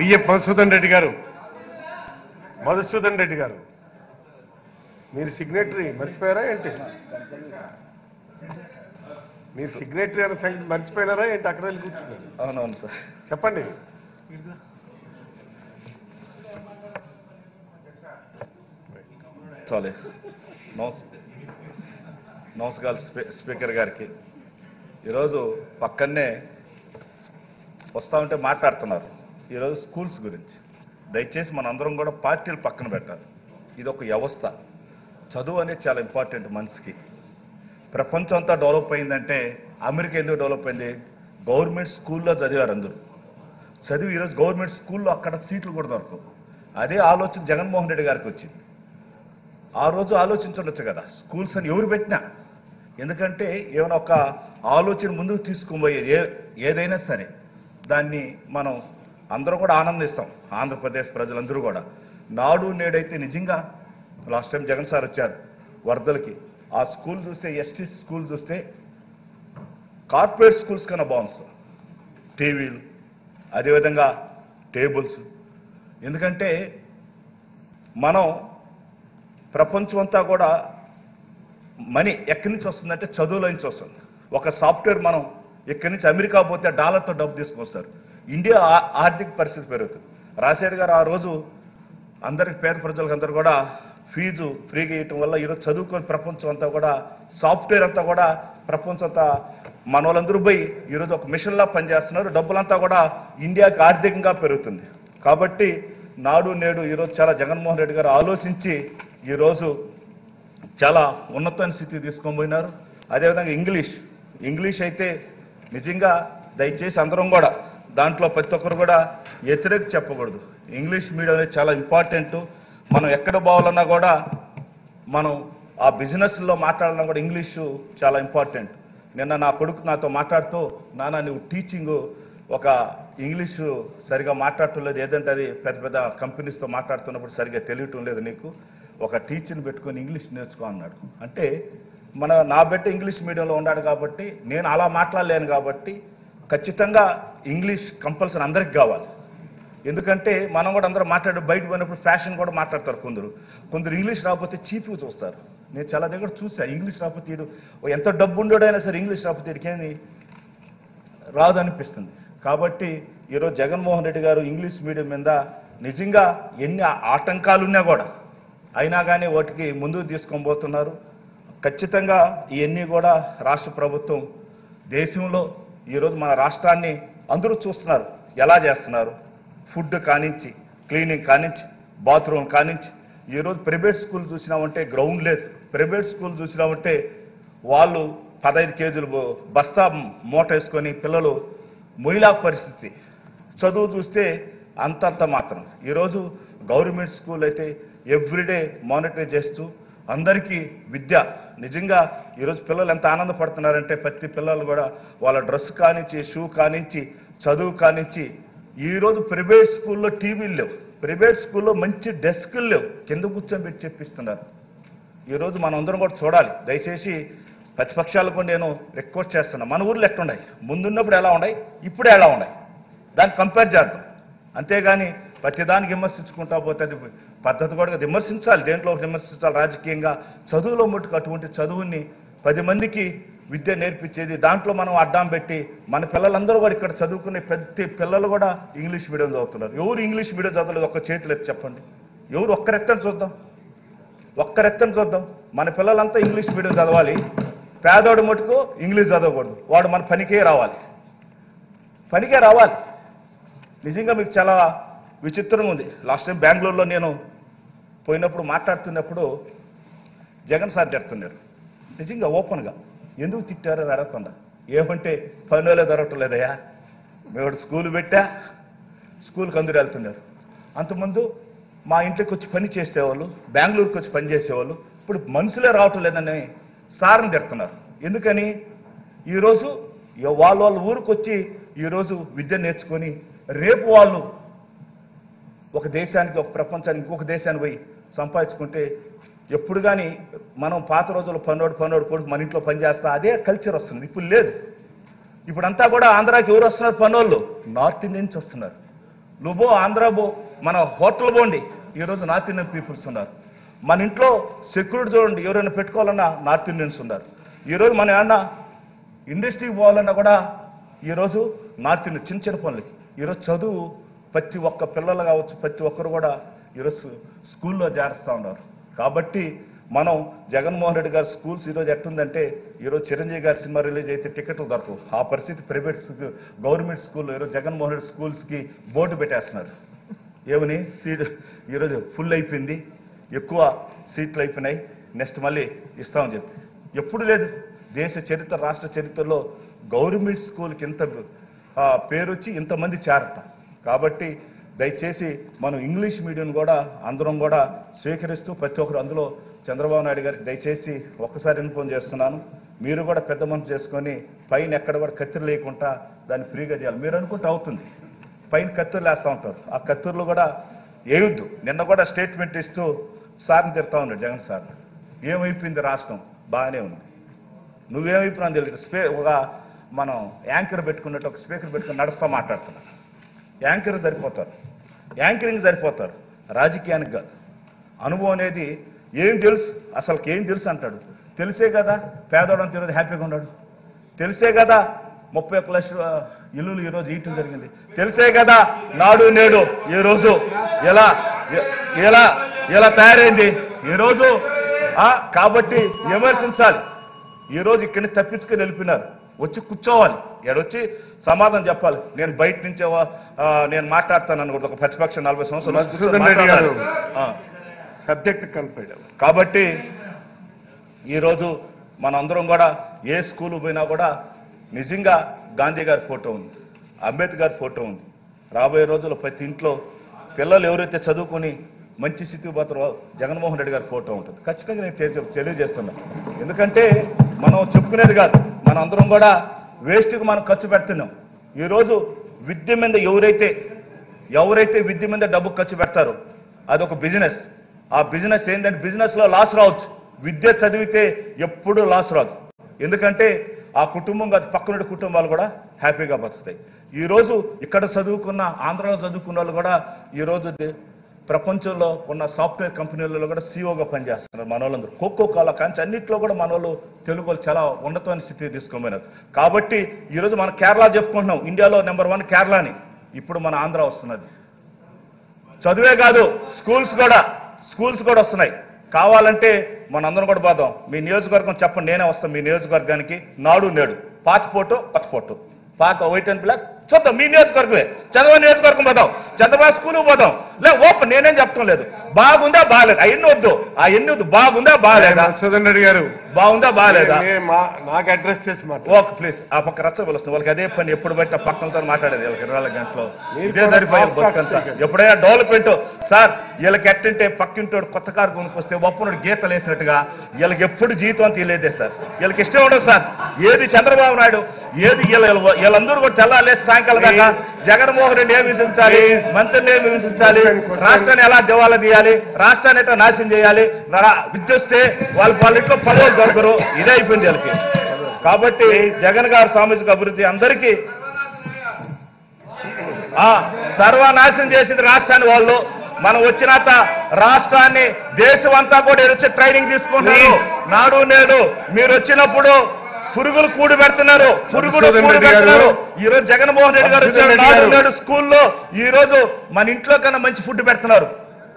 BF Madhusudan Reddy గారు మీరు signatory మర్చిపోయారా ఏంటి? మీరు సిగ్నేటరీ అనే సంగతి మర్చిపోయినారా ఏంటి? అక్కడ వెళ్ళి కూర్చున్నారు. అవునవును సార్, చెప్పండి. చాలే. నమస్కారం స్పీకర్ గారికి. ఈరోజు పక్కనే వస్తూ ఉంటే మాట్లాడుతున్నారు ఈరోజు స్కూల్స్ గురించి. దయచేసి మనందరం కూడా పార్టీలు పక్కన పెట్టాలి. ఇది ఒక వ్యవస్థ. చదువు అనేది చాలా ఇంపార్టెంట్ మనిషికి. ప్రపంచం అంతా డెవలప్ అయిందంటే అమెరికా ఎందుకు డెవలప్ అయింది? గవర్నమెంట్ స్కూల్లో చదివారు అందరూ. చదివి ఈరోజు గవర్నమెంట్ స్కూల్లో అక్కడ సీట్లు కూడా దొరకవు. అదే ఆలోచన జగన్మోహన్ రెడ్డి గారికి వచ్చింది. ఆ రోజు ఆలోచించవచ్చు కదా స్కూల్స్ అని ఎవరు పెట్టినా. ఎందుకంటే ఏమైనా ఒక ఆలోచన ముందుకు తీసుకుపోయే ఏదైనా సరే దాన్ని మనం అందరూ కూడా ఆనందిస్తాం. ఆంధ్రప్రదేశ్ ప్రజలందరూ కూడా. నాడు నేడైతే నిజంగా లాస్ట్ టైం జగన్ సార్ వచ్చారు వరదలకి. ఆ స్కూల్ చూస్తే, ఎస్టీ స్కూల్ చూస్తే కార్పొరేట్ స్కూల్స్ కన్నా బాగుంది సార్. టీవీలు, అదేవిధంగా టేబుల్స్. ఎందుకంటే మనం ప్రపంచం అంతా కూడా మనీ ఎక్కడి నుంచి వస్తుందంటే చదువులో నుంచి వస్తుంది. ఒక సాఫ్ట్వేర్ మనం ఇక్కడి నుంచి అమెరికా పోతే డాలర్తో డబ్బు తీసుకొస్తారు. ఇండియా ఆర్థిక పరిస్థితి పెరుగుతుంది. రాజశేఖర్ గారు ఆ రోజు అందరికి, పేద ప్రజలకు అందరూ కూడా ఫీజు ఫ్రీగా ఇవ్వటం వల్ల ఈరోజు చదువుకొని ప్రపంచం అంతా కూడా సాఫ్ట్వేర్ అంతా కూడా ప్రపంచం అంతా మన వాళ్ళందరూ పోయి ఈరోజు ఒక మిషన్లా పనిచేస్తున్నారు. డబ్బులంతా కూడా ఇండియాకి ఆర్థికంగా పెరుగుతుంది. కాబట్టి నాడు నేడు ఈరోజు చాలా జగన్మోహన్ రెడ్డి గారు ఆలోచించి ఈరోజు చాలా ఉన్నతమైన స్థితికి తీసుకొని పోయినారు. అదేవిధంగా ఇంగ్లీష్ అయితే నిజంగా దయచేసి అందరం కూడా దాంట్లో ప్రతి ఒక్కరు కూడా వ్యతిరేక చెప్పకూడదు. ఇంగ్లీష్ మీడియం అనేది చాలా ఇంపార్టెంట్. మనం ఎక్కడ పోవాలన్నా కూడా మనం ఆ బిజినెస్లో మాట్లాడాలన్నా కూడా ఇంగ్లీషు చాలా ఇంపార్టెంట్. నిన్న నా కొడుకు నాతో మాట్లాడుతూ, నాన్న నువ్వు టీచింగు ఒక ఇంగ్లీషు సరిగా మాట్లాడటం లేదు, ఏదంటే అది పెద్ద పెద్ద కంపెనీస్తో మాట్లాడుతున్నప్పుడు సరిగా తెలియటం లేదు, నీకు ఒక టీచర్ని పెట్టుకొని ఇంగ్లీష్ నేర్చుకో అన్నాడు. అంటే నా బిడ్డ ఇంగ్లీష్ మీడియంలో ఉన్నాడు కాబట్టి, నేను అలా మాట్లాడలేను కాబట్టి ఖచ్చితంగా ఇంగ్లీష్ కంపల్సరీ అందరికి కావాలి. ఎందుకంటే మనం కూడా అందరూ బయట పోయినప్పుడు ఫ్యాషన్ కూడా మాట్లాడతారు. కొందరు ఇంగ్లీష్ రాకపోతే చీప్గా చూస్తారు. నేను చాలా దగ్గర చూసా, ఇంగ్లీష్ రాకపోతే వీడు ఎంత డబ్బు ఉండడైనా సరే ఇంగ్లీష్ రాకపోతే వీడికేంది రాదు అనిపిస్తుంది. కాబట్టి ఈరోజు జగన్మోహన్ రెడ్డి గారు ఇంగ్లీష్ మీడియం మీద నిజంగా ఎన్ని ఆటంకాలు ఉన్నా కూడా అయినా కానీ వాటికి ముందుకు తీసుకొని పోతున్నారు. ఖచ్చితంగా ఇవన్నీ కూడా రాష్ట్ర ప్రభుత్వం దేశంలో ఈరోజు మన రాష్ట్రాన్ని అందరూ చూస్తున్నారు ఎలా చేస్తున్నారు. ఫుడ్ కానించి, క్లీనింగ్ కానించి, బాత్రూమ్ కానించి. ఈరోజు ప్రైవేట్ స్కూల్ చూసినామంటే గ్రౌండ్ లేదు. ప్రైవేట్ స్కూల్ చూసినామంటే వాళ్ళు 15 కేజీలు బస్తా మూట వేసుకొని పిల్లలు మొయిలా పరిస్థితి. చదువు చూస్తే అంతంత మాత్రం. ఈరోజు గవర్నమెంట్ స్కూల్ అయితే ఎవ్రీడే మానిటర్ చేస్తూ అందరికీ విద్య. నిజంగా ఈరోజు పిల్లలు ఎంత ఆనందపడుతున్నారంటే ప్రతి పిల్లలు కూడా వాళ్ళ డ్రెస్ కానించి, షూ కానించి, చదువు కానించి. ఈరోజు ప్రైవేట్ స్కూల్లో టీవీలు లేవు, ప్రైవేట్ స్కూల్లో మంచి డెస్కులు లేవు, కింద కూర్చొని పెట్టి చెప్పిస్తున్నారు. ఈరోజు మనం అందరం కూడా చూడాలి. దయచేసి ప్రతిపక్షాలు కూడా నేను రిక్వెస్ట్ చేస్తున్నా, మన ఊర్లో ఎట్లున్నాయి, ముందున్నప్పుడు ఎలా ఉన్నాయి, ఇప్పుడు ఎలా ఉన్నాయి, దాన్ని కంపేర్ చేద్దాం. అంతేగాని ప్రతిదానికి విమర్శించుకుంటా పోతే అది పద్ధతి కూడా. విమర్శించాలి, దేంట్లో విమర్శించాలి రాజకీయంగా. చదువులో ముట్టుకు అటువంటి చదువుని 10 మందికి విద్య నేర్పించేది దాంట్లో మనం అడ్డం పెట్టి మన పిల్లలందరూ కూడా ఇక్కడ చదువుకునే ప్రతి పిల్లలు కూడా ఇంగ్లీష్ మీడియం చదువుతున్నారు. ఎవరు ఇంగ్లీష్ మీడియం చదవలేదు? ఒక్క చేతులు ఎత్తి చెప్పండి. ఎవరు? ఒక్కరెత్తని చూద్దాం. మన పిల్లలంతా ఇంగ్లీష్ మీడియం చదవాలి. పేదోడు మటుకు ఇంగ్లీష్ చదవకూడదు. వాడు మన పనికే రావాలి. నిజంగా మీకు చాలా విచిత్రంగా ఉంది. లాస్ట్ టైం బెంగళూరులో నేను పోయినప్పుడు మాట్లాడుతున్నప్పుడు జగన్ సార్ తిడుతున్నారు. నిజంగా ఓపెన్గా ఎందుకు తిట్టారో అడుగుతుండ. ఏమంటే పనులే దొరకటం లేదయ్యా, మేము స్కూల్ పెట్టా, స్కూల్కి అందరూ వెళ్తున్నారు. అంతకుముందు మా ఇంట్లోకి వచ్చి పని చేసేవాళ్ళు, బెంగళూరుకి వచ్చి పని చేసేవాళ్ళు, ఇప్పుడు మనుషులే రావటం లేదని సార్ని తిడుతున్నారు. ఎందుకని? ఈరోజు వాళ్ళ ఊరికి వచ్చి ఈరోజు విద్య నేర్చుకొని రేపు వాళ్ళు ఒక దేశానికి, ఒక ప్రపంచానికి, ఇంకొక దేశానికి పోయి సంపాదించుకుంటే ఎప్పుడు కానీ మనం పాత రోజుల్లో పన్నోడు కొడుకు మన ఇంట్లో పని చేస్తా అదే కల్చర్ వస్తుంది. ఇప్పుడు లేదు. ఇప్పుడంతా కూడా ఆంధ్రాకి ఎవరు వస్తున్నారు? పనోళ్ళు నార్త్ ఇండియా నుంచి వస్తున్నారు. నువ్వు ఆంధ్రాబో మన హోటల్ పోండి, ఈరోజు నార్త్ ఇండియన్ పీపుల్స్ ఉన్నారు. మన ఇంట్లో సెక్యూరిటీ చూడండి, ఎవరైనా పెట్టుకోవాలన్నా నార్త్ ఇండియన్స్ ఉన్నారు. ఈరోజు మనం ఏమన్నా ఇండస్ట్రీకి పోవాలన్నా కూడా ఈరోజు నార్త్ ఇండియన్ చిన్న చిన్న పనులకి ఈరోజు చదువు ప్రతి ఒక్క పిల్లలు కావచ్చు, ప్రతి ఒక్కరు కూడా ఈరోజు స్కూల్లో చేరుస్తూ ఉన్నారు. కాబట్టి మనం జగన్మోహన్ రెడ్డి గారి స్కూల్స్ ఈరోజు ఎట్టుందంటే, ఈరోజు చిరంజీవి గారి సినిమా రిలీజ్ అయితే టికెట్లు దొరకవు. ఆ పరిస్థితి ప్రైవేట్ గవర్నమెంట్ స్కూల్లో ఈరోజు జగన్మోహన్ రెడ్డి స్కూల్స్కి బోర్డు పెట్టేస్తున్నారు. ఏమని సీట్ ఈరోజు ఫుల్ అయిపోయింది, ఎక్కువ సీట్లు అయిపోయినాయి, నెక్స్ట్ మళ్ళీ ఇస్తామని చెప్పి. ఎప్పుడు లేదు దేశ చరిత్ర, రాష్ట్ర చరిత్రలో గవర్నమెంట్ స్కూల్కి ఇంత పేరు వచ్చి ఇంతమంది చేరటం. కాబట్టి దయచేసి మనం ఇంగ్లీష్ మీడియం కూడా అందరం కూడా స్వీకరిస్తూ ప్రతి ఒక్కరు, అందులో చంద్రబాబు నాయుడు గారికి దయచేసి ఒక్కసారి ఇన్ఫార్మ్ చేస్తున్నాను, మీరు కూడా పెద్ద మనసు చేసుకొని పైన ఎక్కడ కూడా కత్తిరి లేకుండా దాన్ని ఫ్రీగా చేయాలి. మీరు అనుకుంటే అవుతుంది, పైన కత్తిర్లు వేస్తూ ఉంటారు, ఆ కత్తిర్లు కూడా వేయొద్దు. నిన్న కూడా స్టేట్మెంట్ ఇస్తూ సార్ని తిడతా ఉన్నాడు జగన్ సార్ని. ఏమైపోయింది రాష్ట్రం? బాగానే ఉంది, నువ్వేమైపోయినా తెలియదు. ఒక మనం యాంకర్ పెట్టుకున్నట్టు ఒక స్పీకర్ పెట్టుకుని నడుస్తూ మాట్లాడుతున్నారు. యాంకర్ సరిపోతారు, యాంకరింగ్ సరిపోతారు, రాజకీయానికి కాదు. అనుభవం అనేది ఏం తెలుసు, అసలుకి ఏం తెలుసు అంటాడు. తెలిసే కదా పేదవాడని ఈరోజు హ్యాపీగా ఉన్నాడు, తెలిసే కదా 31 లక్షల ఇల్లులు ఈరోజు ఇయటం జరిగింది, తెలిసే కదా నాడు నేడు ఈరోజు ఎలా ఎలా ఎలా తయారైంది ఈరోజు. కాబట్టి విమర్శించాలి. ఈరోజు ఇక్కడిని తప్పించుకొని వెళ్ళిపోయినారు, వచ్చి కూర్చోవాలి, ఎడొచ్చి సమాధానం చెప్పాలి. నేను బయట నుంచే నేను మాట్లాడతాను అనుకుంటా, ఒక ప్రతిపక్ష 40 సంవత్సరాలు సబ్జెక్ట్ కన్ఫైడ్. కాబట్టి ఈరోజు మనందరం కూడా ఏ స్కూల్ పోయినా కూడా నిజంగా గాంధీ గారి ఫోటో ఉంది, అంబేద్కర్ ఫోటో ఉంది. రాబోయే రోజుల్లో ప్రతి ఇంట్లో పిల్లలు ఎవరైతే చదువుకొని మంచి స్థితికి పోతారో జగన్మోహన్ రెడ్డి గారి ఫోటో ఉంటుంది. ఖచ్చితంగా నేను తెలియజేస్తున్నాను. ఎందుకంటే మనం చెప్పుకునేది కాదు, మనం అందరం కూడా వేస్ట్కి మనం ఖర్చు పెడుతున్నాం. ఈరోజు విద్య మీద ఎవరైతే విద్య మీద డబ్బు ఖర్చు పెడతారో అదొక బిజినెస్. ఆ బిజినెస్ ఏంటంటే బిజినెస్లో లాస్ రావచ్చు, విద్య చదివితే ఎప్పుడూ లాస్ రాదు. ఎందుకంటే ఆ కుటుంబం కాదు, పక్కనుండి కుటుంబాలు కూడా హ్యాపీగా బతుకుతాయి. ఈరోజు ఇక్కడ చదువుకున్న, ఆంధ్రాలో చదువుకున్న వాళ్ళు కూడా ఈరోజు ప్రపంచంలో ఉన్న సాఫ్ట్వేర్ కంపెనీలలో కూడా సీఓగా పనిచేస్తున్నారు మన వాళ్ళందరూ. కోకోకోలా కానీ అన్నింటిలో కూడా మన వాళ్ళు తెలుగు వాళ్ళు చాలా ఉన్నతమైన స్థితికి తీసుకోపోయినారు. కాబట్టి ఈరోజు మనం కేరళ చెప్పుకుంటున్నాం, ఇండియాలో నెంబర్ 1 కేరళని. ఇప్పుడు మన ఆంధ్ర వస్తున్నది. చదువే కాదు స్కూల్స్ కూడా వస్తున్నాయి. కావాలంటే మనందరం కూడా పోదాం. మీ నియోజకవర్గం చెప్పండి, నేనే వస్తాను మీ నియోజకవర్గానికి. నాడు నేడు పాత ఫోటో, కొత్త ఫోటో, పాత వైట్ అండ్ బ్లాక్ చూద్దాం. మీ నియోజకవర్గమే, చంద్రబాబు నియోజకవర్గం పోదాం, చంద్రబాబు స్కూల్ పోదాం. ఓపెన్ నేనేం చెప్పడం లేదు, బాగుందా బాగాలేదు అవన్నీ వద్దు, బాగుందా బాగాలేదా రెడ్డి గారు, బాగుందా బాగాలేదా నాకు అడ్రస్ చేసి ఓకే ప్లీజ్. ఆ పక్క రచ్చ పిలుస్తుంది వాళ్ళకి, అదే పని ఎప్పుడు బట్టి పక్కనతో మాట్లాడేది వాళ్ళకి 24 గంటలు ఇదే సరిపోయింది బతుకంతా. ఎప్పుడైనా డెవలప్మెంట్ సార్ వీళ్ళకి ఎట్టంటే పక్కింటోడు కొత్త కారు కొనుక్కొస్తే ఒప్పనుడు గీతలు వేసినట్టుగా వీళ్ళకి ఎప్పుడు జీతం తీయలేదే సార్. వీళ్ళకి ఇష్టం ఉండదు సార్. ఏది చంద్రబాబు నాయుడు, ఏది వీళ్ళందరూ కూడా తెల్లాలేసి సాయంకాలం దాకా జగన్మోహన్ రెడ్డి ఏమి హింసించాలి, మంత్రిని ఏమి హింసించాలి, రాష్ట్రాన్ని ఎలా దివాలా తీయాలి, రాష్ట్రాన్ని ఎట్లా నాశనం చేయాలి, విద్య వస్తే వాళ్ళ ఇంట్లో పనులు దొరకరు, ఇదే అయిపోయింది వాళ్ళకి. కాబట్టి జగన్ గారి సామాజిక అభివృద్ధి అందరికీ సర్వనాశనం చేసింది రాష్ట్రాన్ని వాళ్ళు. మనం వచ్చినంత రాష్ట్రాన్ని దేశం అంతా కూడా వచ్చి ట్రైనింగ్ తీసుకుంటున్నారు. నాడు నేడు మీరు వచ్చినప్పుడు పురుగులు కూడి పెడుతున్నారు, ఈ రోజు జగన్మోహన్ రెడ్డి గారు వచ్చారు నాడు నేడు స్కూల్లో. ఈ రోజు మన ఇంట్లో కన్నా మంచి ఫుడ్ పెడుతున్నారు,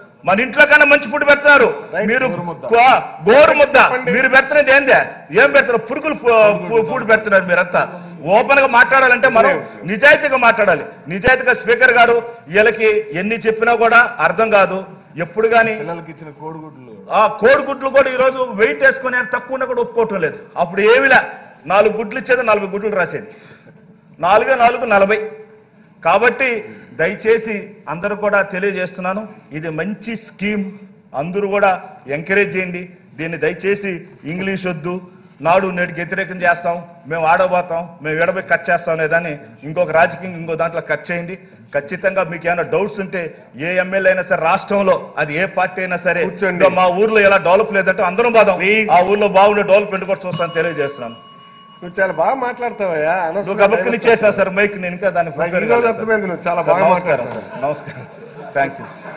మీరు గోరు ముద్ద మీరు పెడుతున్నది ఏం పెడుతున్నారు? పురుగులు ఫుడ్ పెడుతున్నారు. మీరంతా ఓపెన్ గా మాట్లాడాలంటే మనం నిజాయితీగా మాట్లాడాలి. నిజాయితీగా స్పీకర్ గారు వీళ్ళకి ఎన్ని చెప్పినా కూడా అర్థం కాదు. ఎప్పుడు కానీ కోడిగుడ్లు కూడా ఈరోజు వెయిట్ వేసుకుని తక్కువ కూడా ఒప్పుకోవటం లేదు. అప్పుడు ఏమిలా 4 గుడ్లు ఇచ్చేది 4 గుడ్లు రాసేది, 4 40. కాబట్టి దయచేసి అందరూ కూడా తెలియజేస్తున్నాను, ఇది మంచి స్కీమ్, అందరూ కూడా ఎంకరేజ్ చేయండి దీన్ని. దయచేసి ఇంగ్లీష్ వద్దు, నాడు నేటికి వ్యతిరేకం చేస్తాం, మేము ఆడబోతాం, మేము ఎడబై కట్ చేస్తాం అనేదాన్ని ఇంకొక రాజకీయం ఇంకో దాంట్లో కట్ చేయండి. ఖచ్చితంగా మీకు ఏమైనా డౌట్స్ ఉంటే ఏ ఎమ్మెల్యే అయినా సరే రాష్ట్రంలో, అది ఏ పార్టీ అయినా సరే, మా ఊర్లో ఎలా డెవలప్ లేదంటే అందరం బాధం, ఆ ఊర్లో బాగుండే డెవలప్మెంట్ కూడా చూస్తాను తెలియజేస్తున్నాను. నువ్వు చాలా బాగా మాట్లాడతావయ్యా. నువ్వు గబక్కని ఇచ్చేసావు సార్ మైక్, నేను ఇంకా దాన్ని ఈ రోజు అర్థమైంది, నువ్వు చాలా బాగా నమస్కారం మాట్లాడతావు. సార్, నమస్కారం, థ్యాంక్ యూ.